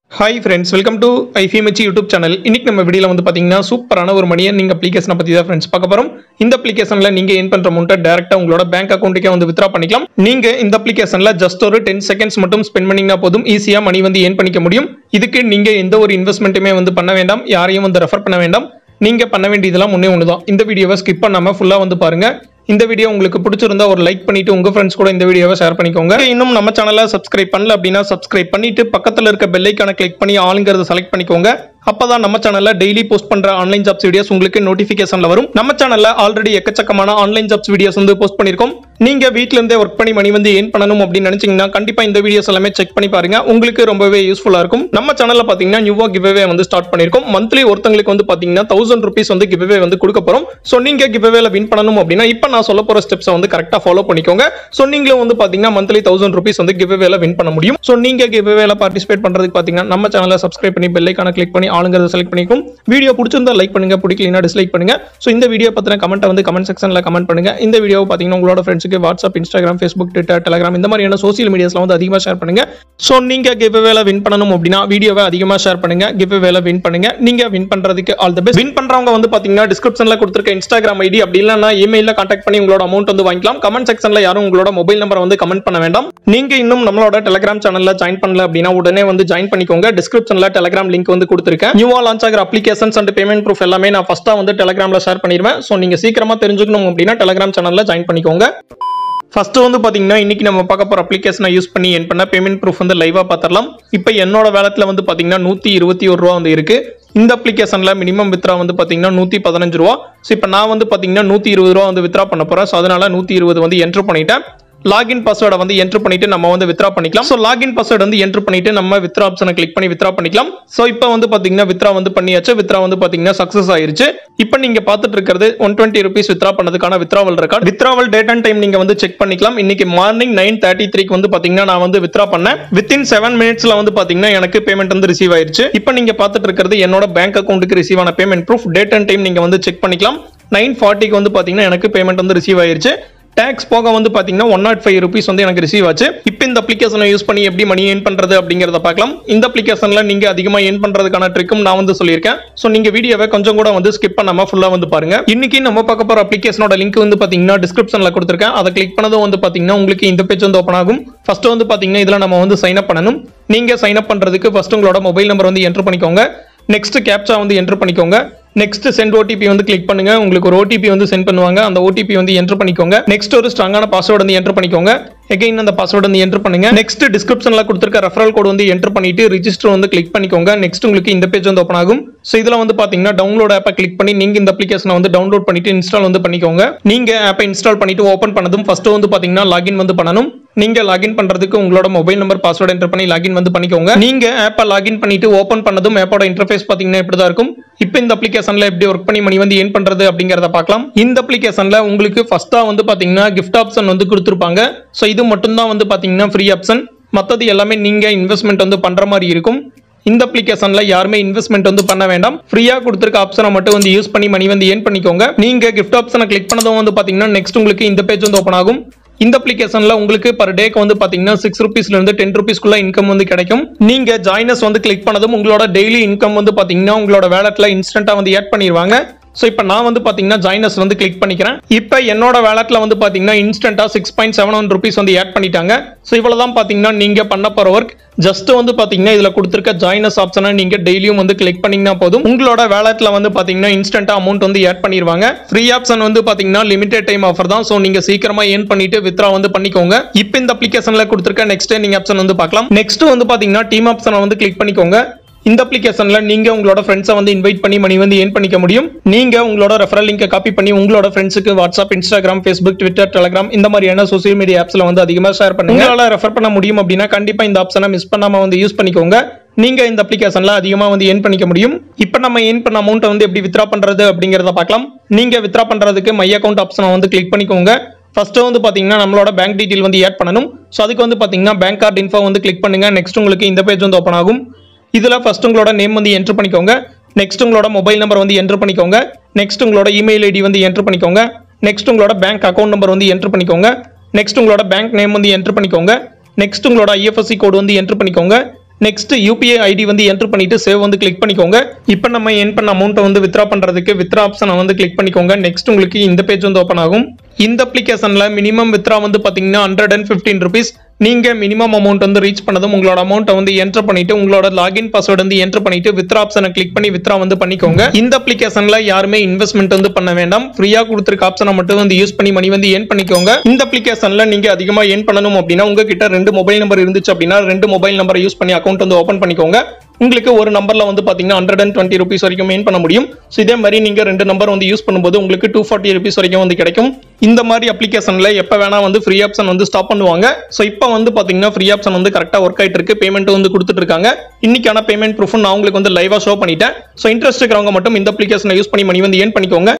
Hi friends, welcome to IFMH YouTube channel. இன்னைக்கு நம்ம வீடியோல வந்து பாத்தீங்கன்னா சூப்பரான ஒரு மணி earning application பத்தி தான் फ्रेंड्स பார்க்க போறோம். இந்த அப்ளிகேஷன்ல நீங்க earn பண்ற அமௌண்ட்டை டைரக்ட்டா உங்களோட bank accountக்கே வந்து withdraw பண்ணிக்கலாம். நீங்க இந்த அப்ளிகேஷன்ல just ஒரு 10 seconds மட்டும் ஸ்பெண்ட் பண்ணீங்கன்னா போதும் ஈஸியா மணி வந்து earn பண்ணிக்க முடியும். இதுக்கு நீங்க எந்த ஒரு இன்வெஸ்ட்மென்ட்டுமே வந்து பண்ண வேண்டாம். யாரையும் வந்து ரெஃபர் பண்ண வேண்டாம். நீங்க பண்ண வேண்டியதெல்லாம் ஒண்ணுதான். இந்த வீடியோவை ஸ்கிப் பண்ணாம ஃபுல்லா வந்து பாருங்க. இந்த வீடியோ உங்களுக்கு பிடிச்சிருந்தா ஒரு லைக் பண்ணிட்டு உங்க फ्रेंड्स கூட இந்த வீடியோவை ஷேர் பண்ணிக்கோங்க. இன்னும் நம்ம சேனலை சப்ஸ்கிரைப் பண்ணல அப்படினா சப்ஸ்கிரைப் பண்ணிட்டு பக்கத்துல இருக்க பெல் ஐகானை கிளிக் பண்ணி ஆல்ங்கறத செலக்ட் பண்ணிக்கோங்க. அப்பதான் நம்ம சேனல்ல டெய்லி போஸ்ட் பண்ற ஆன்லைன் ஜாப்ஸ் வீடியோஸ் உங்களுக்கு நோட்டிபிகேஷன்ல வரும். நம்ம சேனல்ல ஆல்ரெடி எக்கச்சக்கமான ஆன்லைன் ஜாப்ஸ் வீடியோஸ் வந்து போஸ்ட் பண்ணிருக்கோம். நீங்க வீட்ல இருந்தே வர்க் பண்ணி மணி வந்து earn பண்ணனும் அப்படி நினைச்சீங்கன்னா கண்டிப்பா இந்த வீடியோஸ் எல்லாமே செக் பண்ணி பாருங்க. உங்களுக்கு ரொம்பவே யூஸ்ஃபுல்லா இருக்கும். நம்ம சேனல்ல பாத்தீங்கன்னா நியூவா giveaway வந்து ஸ்டார்ட் பண்ணிருக்கோம். மந்த்லி ஒருத்தங்களுக்கு வந்து பாத்தீங்கன்னா 1000 ரூபீஸ் வந்து giveaway வந்து கொடுக்க போறோம். சோ நீங்க giveawayல வின் பண்ணனும் அப்படினா இப்போ நான் சொல்ல போற ஸ்டெப்ஸ் வந்து கரெக்ட்டா ஃபாலோ பண்ணிக்கோங்க. சோ நீங்களும் வந்து பாத்தீங்கன்னா மந்த்லி 1000 ரூபீஸ் வந்து giveawayல வின் பண்ண முடியும். சோ நீங்க giveawayல பார்ட்டிசிபேட் பண்றதுக்கு பாத்தீங்கன்னா நம்ம சேனலை சப்ஸ்கிரைப் பண்ணி பெல் ஐகானை கிளிக் பண்ணி ஆல்ங்கறத செலக்ட் பண்ணி வீடியோ பிடிச்சிருந்தா லைக் பண்ணுங்க, பிடிக்கலனா டிஸ்லைக் பண்ணுங்க. சோ இந்த வீடியோ பத்தின கமெண்ட்டை வந்து கமெண்ட் செக்ஷன்ல கமெண்ட் பண்ணுங்க. இந்த வீடியோவை பாத்தீங்கன்னா உங்களோட ஃப்ரெண்ட்ஸ்க்கு WhatsApp, Instagram, Facebook, Twitter, Telegram இந்த மாதிரியான சோஷியல் மீடியாஸ்ல வந்து அதிகமா ஷேர் பண்ணுங்க. சோ நீங்க giveawayல வின் பண்ணனும் அப்படினா வீடியோவை அதிகமா ஷேர் பண்ணுங்க. giveawayல வின் பண்ணுங்க. நீங்க வின் பண்றதுக்கு ஆல் தி பெஸ்ட். வின் பண்றவங்க வந்து பாத்தீங்கன்னா டிஸ்கிரிப்ஷன்ல கொடுத்திருக்க இன்ஸ்டாகிராம் ஐடி அப்படி இல்லனா இமெயில்ல கான்டாக்ட் பண்ணி உங்களோட அமௌண்ட் வந்து வாங்கிக்கலாம். கமெண்ட் செக்ஷன்ல யாரும் உங்களோட மொபைல் நம்பரை வந்து கமெண்ட் பண்ண வேண்டாம். நீங்க இன்னும் நம்மளோட டெலிகிராம் சேனல்ல ஜாயின் பண்ணல அப்படினா உடனே வந்து ஜாயின் பண்ணிக்கோங்க. டிஸ்கிரிப்ஷன்ல டெலிகிராம் லிங்க் வந்து கொடுத்திருக்கேன். நியூவா லான்ச் ஆகிற அப்ளிகேஷன்ஸ் அண்ட் பேமெண்ட் ப்ரூஃப் எல்லாமே நான் ஃபர்ஸ்டா வந்து டெலிகிராம்ல ஷேர் பண்ணிடுவேன். சோ நீங்க சீக்கிரமா தெரிஞ்சுக்கணும் அப்படினா டெலிகிராம் சேனல்ல ஜாயின் பண்ணிக்கோங்க. ஃபர்ஸ்ட் வந்து பாத்தீங்கன்னா இன்னைக்கு நம்ம பார்க்க போற அப்ளிகேஷனை யூஸ் பண்ணி earn பண்ண பேமெண்ட் ப்ரூஃப் வந்து லைவா பார்த்தறலாம். இப்போ என்னோட வாலெட்ல வந்து பாத்தீங்கன்னா 121 ரூபாய் வந்து இருக்கு. இந்த அப்ளிகேஷன்ல மினிமம் வித்ரா வந்து பாத்தீங்கன்னா 115 ரூபாய். சோ இப்போ நான் வந்து பாத்தீங்கன்னா 120 ரூபாய் வந்து வித்ரா பண்ண போறேன். சோ அதனால 120 வந்து என்டர் பண்ணிட்டேன். லாகின் பாஸ்வேர்டை வந்து என்டர் பண்ணிட்டு நம்ம வந்து வித்ரா பண்ணிக்கலாம். சோ லாகின் பாஸ்வேர்ட் வந்து என்டர் பண்ணிட்டு நம்ம வித்ரா ஆப்ஷனை கிளிக் பண்ணி வித்ரா பண்ணிக்கலாம். சோ இப்போ வந்து பாத்தீங்கன்னா வித்ரா வந்து பண்ணியாச்சு. வித்ரா வந்து பாத்தீங்கன்னா சக்சஸ் ஆயிருச்சு. இப்போ நீங்க பார்த்துட்டு இருக்கிறது 120 ரூபீஸ் வித்ரா பண்ணதுக்கான withdrawal record. Withdrawal date and time நீங்க வந்து செக் பண்ணிக்கலாம். இன்னைக்கு மார்னிங் 9:33 க்கு வந்து பாத்தீங்கன்னா நான் வந்து வித்ரா பண்ணேன். வித்தின் 7 மினிட்ஸ்ல வந்து பாத்தீங்கன்னா எனக்கு பேமெண்ட் வந்து ரிசீவ் ஆயிருச்சு. இப்போ நீங்க பார்த்துட்டு இருக்கிறது என்னோட பேங்க் அக்கவுண்ட்க்கு ரிசீவ் ஆன payment proof. Date and time நீங்க வந்து செக் பண்ணிக்கலாம். 9:40 க்கு வந்து பாத்தீங்கன்னா எனக்கு பேமெண்ட் வந்து ரிசீவ் ஆயிருச்சு. டாக்ஸ் போக வந்து பாத்தீங்கன்னா 105 ரூபீஸ் வந்து எனக்கு ரிசீவ் ஆச்சு. இப்போ இந்த அப்ளிகேஷனை யூஸ் பண்ணி எப்படி மணி earn பண்றது அப்படிங்கறத பார்க்கலாம். இந்த அப்ளிகேஷன்ல நீங்க அதிகமா earn பண்றதுக்கான ட்ரிக்கும் நான் வந்து சொல்லியிருக்கேன். சோ நீங்க வீடியோவை கொஞ்சம் கூட வந்து ஸ்கிப் பண்ணாம ஃபுல்லா வந்து பாருங்க. இன்னைக்கு நம்ம பார்க்க போற அப்ளிகேஷனோட லிங்க் வந்து பாத்தீங்கன்னா டிஸ்கிரிப்ஷன்ல கொடுத்திருக்கேன். அதை கிளிக் பண்ணதும் வந்து பாத்தீங்கன்னா உங்களுக்கு இந்த பேஜ் வந்து ஓபன் ஆகும். ஃபர்ஸ்ட் வந்து பாத்தீங்கன்னா இதுல நம்ம வந்து சைன் அப் பண்ணனும். நீங்க சைன் அப் பண்றதுக்கு ஃபர்ஸ்ட் உங்களோட மொபைல் நம்பர் வந்து என்டர் பண்ணிக்கோங்க. நெக்ஸ்ட் கேப்சா வந்து என்டர் பண்ணிக்கோங்க. நெக்ஸ்ட் சென்ட் ஓடிபி வந்து கிளிக் பண்ணுங்க. உங்களுக்கு ஒரு ஓடிபி வந்து சென்ட் பண்ணுவாங்க. அந்த ஓடிபி வந்து என்டர் பண்ணிக்கோங்க. நெக்ஸ்ட் ஒரு ஸ்ட்ராங்கான பாஸ்வேர்ட் வந்து என்டர் பண்ணிக்கோங்க. அகைன் அந்த பாஸ்வேர்ட் வந்து என்டர் பண்ணுங்க. நெக்ஸ்ட் டிஸ்கிரிப்ஷன்ல கொடுத்திருக்க ரெஃபரல் கோட் வந்து என்டர் பண்ணிட்டு ரிஜிஸ்டர் வந்து கிளிக் பண்ணிக்கோங்க. நெக்ஸ்ட் உங்களுக்கு இந்த பேஜ் வந்து ஓபன் ஆகும். சோ இதுல வந்து பாத்தீங்கன்னா டவுன்லோட் ஆப்பை கிளிக் பண்ணி நீங்க இந்த அப்ளிகேஷனை வந்து டவுன்லோட் பண்ணிட்டு இன்ஸ்டால் வந்து பண்ணிக்கோங்க. நீங்க ஆப்பை இன்ஸ்டால் பண்ணிட்டு ஓபன் பண்ணதும் ஃபர்ஸ்ட் வந்து பாத்தீங்கன்னா லாகின் வந்து பண்ணனும். நீங்க லாகின் பண்றதுக்கு உங்களோட மொபைல் நம்பர் பாஸ்வேர்ட் என்டர் பண்ணி லாகின் வந்து பண்ணிக்கோங்க. நீங்க ஆப்பை லாகின் பண்ணிட்டு ஓபன் பண்ணதும் ஆப்போட இன்டர்ஃபேஸ் பாத்தீங்கன்னா இப்படி தான் இருக்கும். இப்போ இந்த அப்ளிகேஷன்ல எப்படி வர்க் பண்ணி மணி வந்து earn பண்றது அப்படிங்கறத பார்க்கலாம். இந்த அப்ளிகேஷன்ல உங்களுக்கு ஃபர்ஸ்டா வந்து பாத்தீங்கன்னா gift ஆப்ஷன் வந்து கொடுத்திருப்பாங்க. சோ இது மட்டும் தான் வந்து பாத்தீங்கன்னா ஃப்ரீ ஆப்ஷன். மத்தது எல்லாமே நீங்க இன்வெஸ்ட்மென்ட் வந்து பண்ற மாதிரி இருக்கும். இந்த அப்ளிகேஷன்ல யாருமே இன்வெஸ்ட்மென்ட் வந்து பண்ண வேண்டாம். ஃப்ரீயா கொடுத்திருக்க ஆப்ஷனை மட்டும் வந்து யூஸ் பண்ணி மணி வந்து earn பண்ணிக்கோங்க. நீங்க gift ஆப்ஷனை கிளிக் பண்ணதும் வந்து பாத்தீங்கன்னா நெக்ஸ்ட் உங்களுக்கு இந்த பேஜ் வந்து ஓபன் ஆகும். இந்த அப்ளிகேஷன்ல உங்களுக்கு பர் டேக்கு வந்து பாத்தீங்கன்னா 6 ரூபீஸ்ல இருந்து 10 ரூபீஸ்க்குள்ள இன்கம் வந்து கிடைக்கும். நீங்க ஜாயினஸ் வந்து கிளிக் பண்ணதும் உங்களோட டெய்லி இன்கம் வந்து பாத்தீங்கன்னா உங்களோட வாலெட்ல இன்ஸ்டன்ட்டா வந்து ஆட் பண்ணிடுவாங்க. சோ இப்போ நான் வந்து பாத்தீங்கன்னா ஜாயினஸ் வந்து கிளிக் பண்ணிக்கிறேன். இப்போ என்னோட வாலெட்ல வந்து பாத்தீங்கன்னா இன்ஸ்டன்ட்டா 6.71 ரூபீஸ் வந்து ஆட் பண்ணிட்டாங்க. சோ இவ்வளவுதான் பாத்தீங்கன்னா நீங்க பண்ண போற வர்க். ஜஸ்ட் வந்து பாத்தீங்கன்னா இதுல கொடுத்திருக்க ஜாயினஸ் ஆப்ஷனை நீங்க டெய்லியும் வந்து கிளிக் பண்ணீங்கன்னா போதும். உங்களோட வாலெட்ல வந்து பாத்தீங்கன்னா இன்ஸ்டன்ட்டா அமௌண்ட் வந்து ஆட் பண்ணிடுவாங்க. ஃப்ரீ ஆப்ஷன் வந்து பாத்தீங்கன்னா லிமிடெட் டைம் ஆஃபர் தான். சோ நீங்க சீக்கிரமா earn பண்ணிட்டு வித்ரா வந்து பண்ணிக்கோங்க. இப்போ இந்த அப்ளிகேஷன்ல கொடுத்திருக்க நெக்ஸ்ட் earning ஆப்ஷன் வந்து பார்க்கலாம். நெக்ஸ்ட் வந்து பாத்தீங்கன்னா டீம் ஆப்ஷனை வந்து கிளிக் பண்ணிக்கோங்க. இந்த அப்ளிகேஷன்ல நீங்க உங்களோட ஃப்ரெண்ட்ஸை வந்து இன்வைட் பண்ணி மணி வந்து earn பண்ணிக்க முடியும். நீங்க உங்களோட ரெஃபரல் லிங்கை காப்பி பண்ணி உங்களோட ஃப்ரெண்ட்ஸ்க்கு WhatsApp, Instagram, Facebook, Twitter, Telegram இந்த மாதிரியான சோஷியல் மீடியா ஆப்ஸ்ல வந்து அதிகமா ஷேர் பண்ணுங்க. உங்களால ரெஃபர் பண்ண முடியும் அப்படின்னா கண்டிப்பா இந்த ஆப்ஷனை மிஸ் பண்ணாம வந்து யூஸ் பண்ணிக்கோங்க. நீங்க இந்த அப்ளிகேஷன்ல அதிகமா வந்து earn பண்ணிக்க முடியும். இப்போ நம்ம earn பண்ண அமௌண்ட்டை வந்து எப்படி வித்ரா பண்றது அப்படிங்கறத பார்க்கலாம். நீங்க வித்ரா பண்றதுக்கு மை அக்கவுண்ட் ஆப்ஷனை வந்து கிளிக் பண்ணிக்கோங்க. ஃபர்ஸ்ட் வந்து பாத்தீங்கன்னா நம்மளோட பேங்க் டீடைல் வந்து ஆட் பண்ணனும். சோ அதுக்கு வந்து பாத்தீங்கன்னா பேங்க் கார்டு இன்ஃபோ வந்து கிளிக் பண்ணுங்க. நெக்ஸ்ட் உங்களுக்கு இந்த பேஜ் வந்து ஓபன் ஆகும். இதுல ஃபர்ஸ்ட் உங்களோட நேம் வந்து என்டர் பண்ணிக்கோங்க. நெக்ஸ்ட் உங்களோட மொபைல் நம்பர் வந்து என்டர் பண்ணிக்கோங்க. நெக்ஸ்ட் உங்களோட இமெயில் ஐடி வந்து என்டர் பண்ணிக்கோங்க. நெக்ஸ்ட் உங்களோட பேங்க் அக்கவுண்ட் நம்பர் வந்து என்டர் பண்ணிக்கோங்க. நெக்ஸ்ட் உங்களோட பேங்க் நேம் வந்து என்டர் பண்ணிக்கோங்க. நெக்ஸ்ட் உங்களோட IFSC கோட் வந்து என்டர் பண்ணிக்கோங்க. நெக்ஸ்ட் யூபிஐ ஐடி வந்து என்டர் பண்ணிட்டு சேவ் வந்து கிளிக் பண்ணிக்கோங்க. இப்போ நம்ம என் பண்ண அமௌண்ட்டை வந்து வித்ரா பண்றதுக்கு வித்ரா ஆப்ஷனை வந்து கிளிக் பண்ணிக்கோங்க. நெக்ஸ்ட் உங்களுக்கு இந்த பேஜ் வந்து ஓப்பன் ஆகும். இந்த அப்ளிகேஷன்ல மினிமம் வித்ரா வந்து பாத்தீங்கன்னா 115 ருபீஸ். நீங்க மினிமம் அமௌண்ட் வந்து ரீச் பண்ணதும் உங்களோட அமௌண்ட்டை வந்து என்டர் பண்ணிட்டு உங்களோட லாகின் பாஸ்வேர்டு வந்து என்டர் பண்ணிட்டு வித்ரா ஆப்ஷனை கிளிக் பண்ணி வித்ரா வந்து பண்ணிக்கோங்க. இந்த அப்ளிகேஷன்ல யாருமே இன்வெஸ்ட்மெண்ட் வந்து பண்ண வேண்டாம். ஃப்ரீயா கொடுத்திருக்க ஆப்ஷனை மட்டும் வந்து யூஸ் பண்ணி மணி வந்து ஏர்ன் பண்ணிக்கோங்க. இந்த அப்ளிகேஷன்ல நீங்க அதிகமா ஏர்ன் பண்ணணும் அப்படின்னா உங்ககிட்ட 2 மொபைல் நம்பர் இருந்துச்சு அப்படின்னா 2 மொபைல் நம்பரை யூஸ் பண்ணி அக்கௌண்ட் வந்து ஓபன் பண்ணிக்கோங்க. உங்களுக்கு ஒரு நம்பர்ல வந்து பாத்தீங்கன்னா 120 ருபீஸ் வரைக்கும் ஏர்ன் பண்ண முடியும். ஸோ இதே மாதிரி நீங்க 2 நம்பர் வந்து யூஸ் பண்ணும்போது உங்களுக்கு 240 ருபீஸ் வரைக்கும் வந்து கிடைக்கும். இந்த மாதிரி அப்ளிகேஷன்ல எப்ப வேணா வந்து ஃப்ரீ ஆப்ஷன் வந்து ஸ்டாப் பண்ணுவாங்க. ஸோ இப்போ வந்து பாத்தீங்கன்னா ஃப்ரீ ஆப்ஷன் வந்து கரெக்டா ஒர்க் ஆயிட்டு இருக்கு. பேமெண்ட் வந்து கொடுத்துட்டு இருக்காங்க. இன்னைக்கான பேமெண்ட் ப்ரூஃப் நான் உங்களுக்கு வந்து லைவா ஷோ பண்ணிட்டேன். ஸோ இன்ட்ரெஸ்ட் இருக்கிறவங்க மட்டும் இந்த அப்ளிகேஷனை யூஸ் பண்ணி மணி வந்து ஏர்ன் பண்ணிக்கோங்க.